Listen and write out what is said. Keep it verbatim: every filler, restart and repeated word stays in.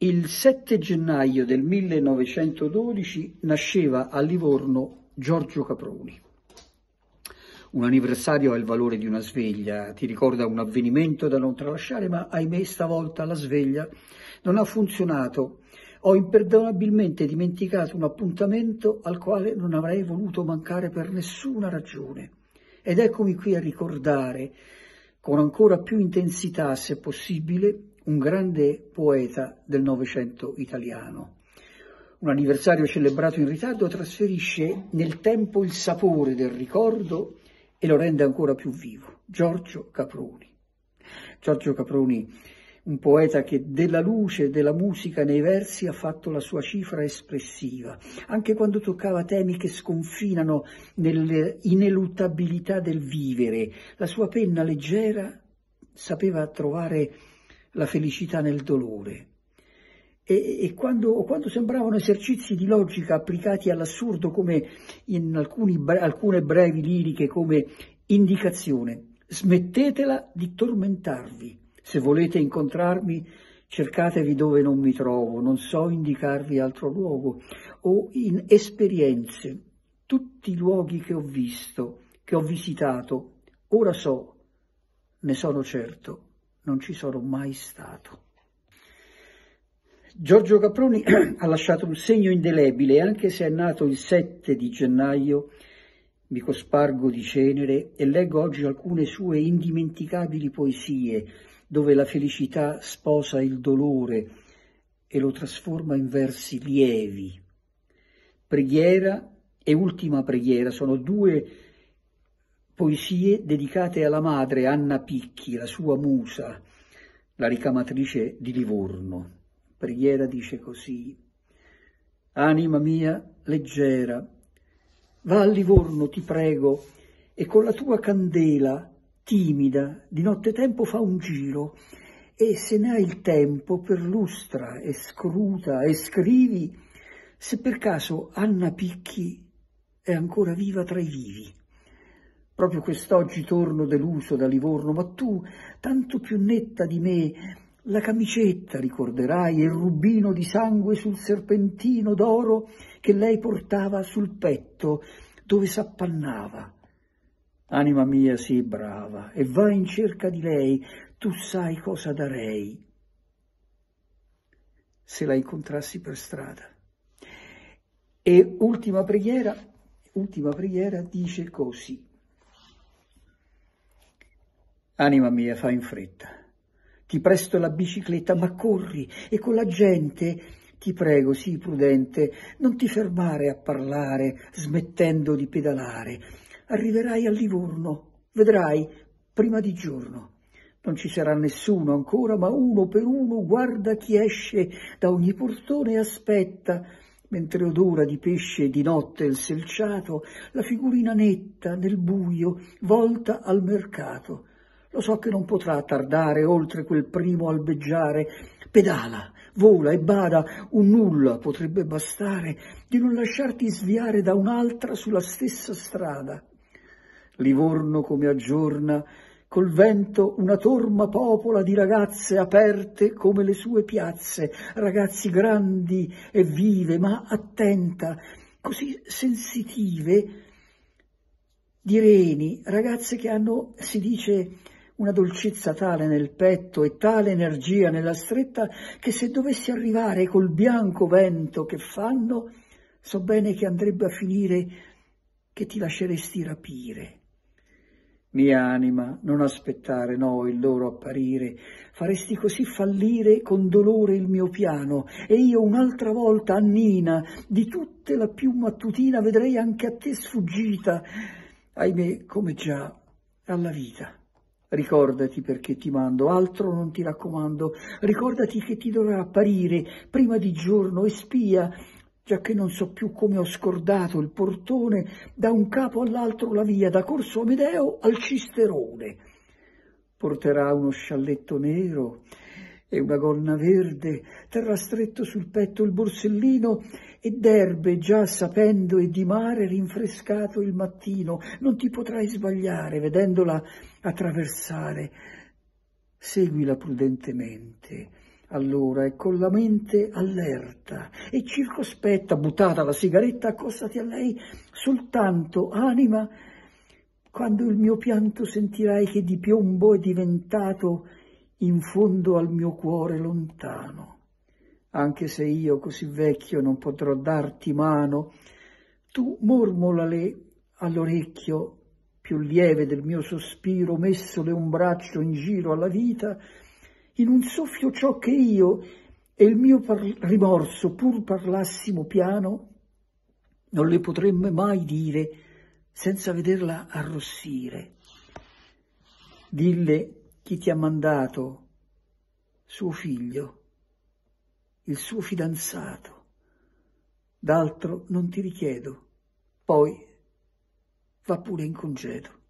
Il sette gennaio del millenovecentododici nasceva a Livorno Giorgio Caproni. Un anniversario ha il valore di una sveglia, ti ricorda un avvenimento da non tralasciare, ma ahimè stavolta la sveglia non ha funzionato. Ho imperdonabilmente dimenticato un appuntamento al quale non avrei voluto mancare per nessuna ragione. Ed eccomi qui a ricordare, con ancora più intensità se possibile, un grande poeta del Novecento italiano. Un anniversario celebrato in ritardo trasferisce nel tempo il sapore del ricordo e lo rende ancora più vivo. Giorgio Caproni. Giorgio Caproni, un poeta che della luce e della musica nei versi ha fatto la sua cifra espressiva, anche quando toccava temi che sconfinano nell'ineluttabilità del vivere. La sua penna leggera sapeva trovare la felicità nel dolore. E, e quando, quando sembravano esercizi di logica applicati all'assurdo, come in alcuni, alcune brevi liriche, come indicazione: smettetela di tormentarvi, se volete incontrarmi cercatevi dove non mi trovo, non so indicarvi altro luogo, o in esperienze, tutti i luoghi che ho visto, che ho visitato, ora so, ne sono certo, non ci sono mai stato. Giorgio Caproni ha lasciato un segno indelebile, anche se è nato il sette di gennaio, mi cospargo di cenere e leggo oggi alcune sue indimenticabili poesie, dove la felicità sposa il dolore e lo trasforma in versi lievi. Preghiera e Ultima preghiera sono due poesie dedicate alla madre Anna Picchi, la sua musa, la ricamatrice di Livorno. Preghiera dice così: anima mia leggera, va a Livorno, ti prego, e con la tua candela timida di notte tempo fa un giro, e se ne hai il tempo perlustra e scruta e scrivi se per caso Anna Picchi è ancora viva tra i vivi. Proprio quest'oggi torno deluso da Livorno, ma tu, tanto più netta di me, la camicetta ricorderai e il rubino di sangue sul serpentino d'oro che lei portava sul petto, dove s'appannava. Anima mia, sii brava, e vai in cerca di lei, tu sai cosa darei se la incontrassi per strada. E ultima preghiera, ultima preghiera dice così: anima mia, fai in fretta, ti presto la bicicletta, ma corri, e con la gente, ti prego, sii prudente, non ti fermare a parlare, smettendo di pedalare. Arriverai a Livorno, vedrai, prima di giorno. Non ci sarà nessuno ancora, ma uno per uno guarda chi esce da ogni portone e aspetta, mentre odora di pesce e di notte il selciato, la figurina netta nel buio, volta al mercato. Lo so che non potrà tardare oltre quel primo albeggiare. Pedala, vola e bada, un nulla potrebbe bastare di non lasciarti sviare da un'altra sulla stessa strada. Livorno come aggiorna, col vento una torma popola di ragazze aperte come le sue piazze, ragazzi grandi e vive, ma attenta, così sensitive, di reni, ragazze che hanno, si dice, una dolcezza tale nel petto e tale energia nella stretta che se dovessi arrivare col bianco vento che fanno, so bene che andrebbe a finire che ti lasceresti rapire. Mia anima, non aspettare, no, il loro apparire, faresti così fallire con dolore il mio piano, e io un'altra volta, Annina, di tutte la più mattutina, vedrei anche a te sfuggita, ahimè, come già alla vita. Ricordati perché ti mando, altro non ti raccomando, ricordati che ti dovrà apparire prima di giorno e spia, giacché non so più come ho scordato il portone, da un capo all'altro la via, da Corso Amedeo al Cisterone. Porterà uno scialletto nero e una gonna verde, terrà stretto sul petto il borsellino e d'erbe già sapendo e di mare rinfrescato il mattino. Non ti potrai sbagliare vedendola attraversare. Seguila prudentemente, allora e con la mente allerta e circospetta, buttata la sigaretta, accostati a lei soltanto, anima, quando il mio pianto sentirai che di piombo è diventato in fondo al mio cuore lontano. Anche se io così vecchio non potrò darti mano, tu mormolale all'orecchio più lieve del mio sospiro, messole un braccio in giro alla vita, in un soffio ciò che io e il mio rimorso pur parlassimo piano, non le potremmo mai dire senza vederla arrossire. Dille chi ti ha mandato, suo figlio, il suo fidanzato, d'altro non ti richiedo, poi va pure in congedo.